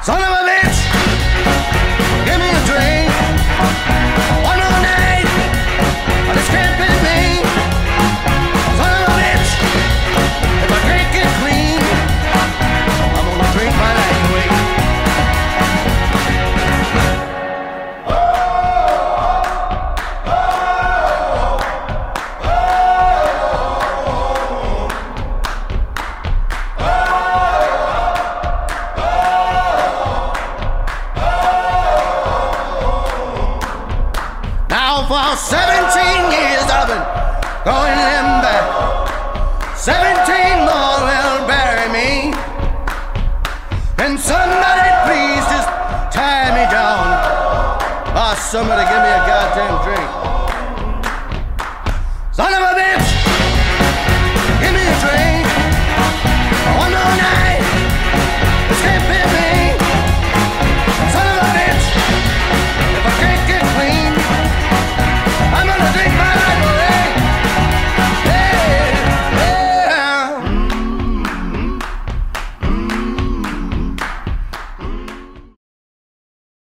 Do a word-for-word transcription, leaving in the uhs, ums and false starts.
Son of a bitch, give me a drink. One more night, but it's cramping me. Son of a bitch, if I drink it clean, I'm gonna drink my life away. For seventeen years I've been going them back. Seventeen more will bury me. And somebody please just tie me down. Or somebody give me a goddamn drink. Son of a